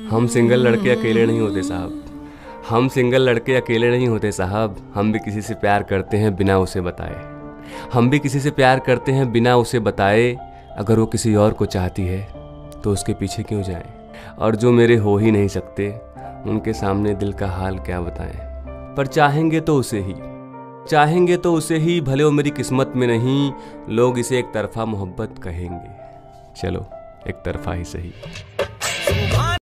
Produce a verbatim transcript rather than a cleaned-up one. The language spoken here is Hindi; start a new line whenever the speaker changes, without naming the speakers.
हम सिंगल लड़के अकेले नहीं होते साहब, हम सिंगल लड़के अकेले नहीं होते साहब। हम भी किसी से प्यार करते हैं बिना उसे बताए, हम भी किसी से प्यार करते हैं बिना उसे बताए। अगर वो किसी और को चाहती है तो उसके पीछे क्यों जाएं, और जो मेरे हो ही नहीं सकते उनके सामने दिल का हाल क्या बताएं। पर चाहेंगे तो उसे ही, चाहेंगे तो उसे ही, भले वो मेरी किस्मत में नहीं। लोग इसे एक तरफा मोहब्बत कहेंगे, चलो एक तरफा ही सही।